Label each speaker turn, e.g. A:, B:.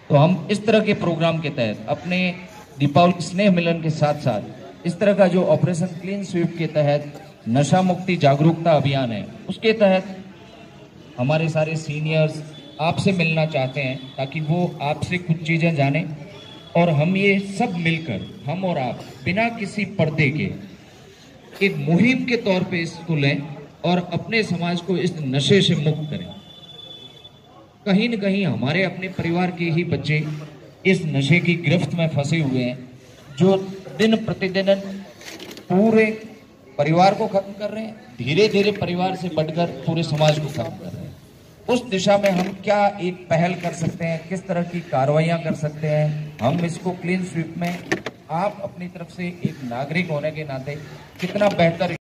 A: तो हम इस तरह के प्रोग्राम के तहत अपने दीपावली स्नेह मिलन के साथ साथ इस तरह का जो ऑपरेशन क्लीन स्वीप के तहत नशा मुक्ति जागरूकता अभियान है, उसके तहत हमारे सारे सीनियर्स आपसे मिलना चाहते हैं ताकि वो आपसे कुछ चीज़ें जाने और हम ये सब मिलकर, हम और आप, बिना किसी पर्दे के एक मुहिम के तौर पे इसको लें और अपने समाज को इस नशे से मुक्त करें। कहीं न कहीं हमारे अपने परिवार के ही बच्चे इस नशे की गिरफ्त में फंसे हुए हैं, जो दिन प्रतिदिन पूरे परिवार को खत्म कर रहे हैं, धीरे धीरे परिवार से बढ़कर पूरे समाज को खत्म कर रहे हैं। उस दिशा में हम क्या एक पहल कर सकते हैं, किस तरह की कार्रवाइयां कर सकते हैं, हम इसको क्लीन स्वीप में आप अपनी तरफ से एक नागरिक होने के नाते कितना बेहतर